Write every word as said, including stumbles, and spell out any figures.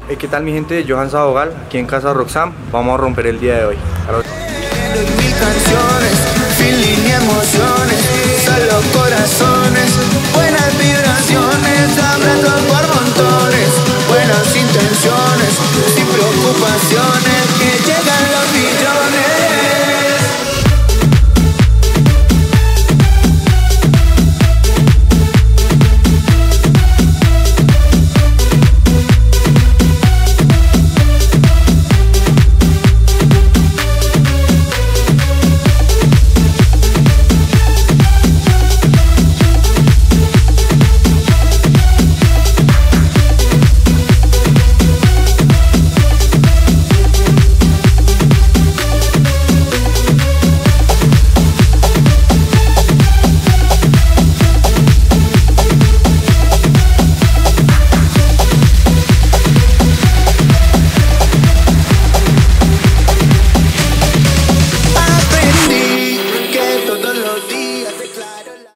Hey, ¿qué tal mi gente de Johan Sabogal? Aquí en casa de Roxanne, vamos a romper el día de hoy. Mil canciones, feeling y emociones, solo corazones, buenas vibraciones.